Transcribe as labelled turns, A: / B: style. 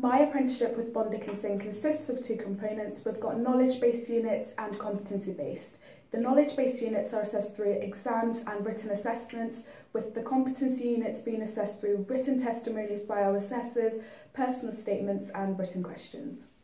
A: My apprenticeship with Bond Dickinson consists of two components. We've got knowledge-based units and competency-based. The knowledge-based units are assessed through exams and written assessments, with the competency units being assessed through written testimonies by our assessors, personal statements and written questions.